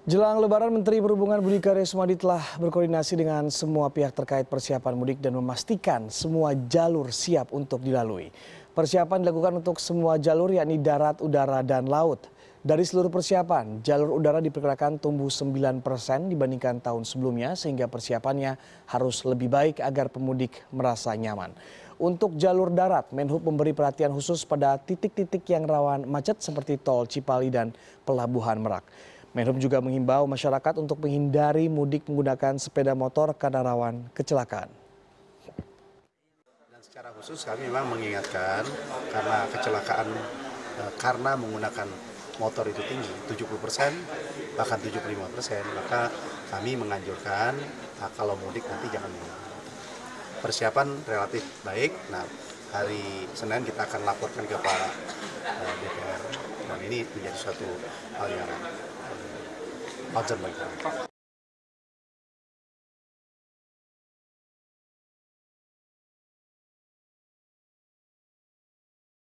Jelang Lebaran, Menteri Perhubungan Budi Karya Sumadi telah berkoordinasi dengan semua pihak terkait persiapan mudik dan memastikan semua jalur siap untuk dilalui. Persiapan dilakukan untuk semua jalur yakni darat, udara, dan laut. Dari seluruh persiapan, jalur udara diperkirakan tumbuh 9% dibandingkan tahun sebelumnya sehingga persiapannya harus lebih baik agar pemudik merasa nyaman. Untuk jalur darat, Menhub memberi perhatian khusus pada titik-titik yang rawan macet seperti tol Cipali dan Pelabuhan Merak. Menhub juga menghimbau masyarakat untuk menghindari mudik menggunakan sepeda motor karena rawan kecelakaan. Dan secara khusus kami memang mengingatkan karena kecelakaan karena menggunakan motor itu tinggi, 70%, bahkan 75%, maka kami menganjurkan kalau mudik nanti jangan menggunakan motor. Persiapan relatif baik. Nah, hari Senin kita akan laporkan kepada DPR dan ini menjadi suatu hal yang wajar bagi kami.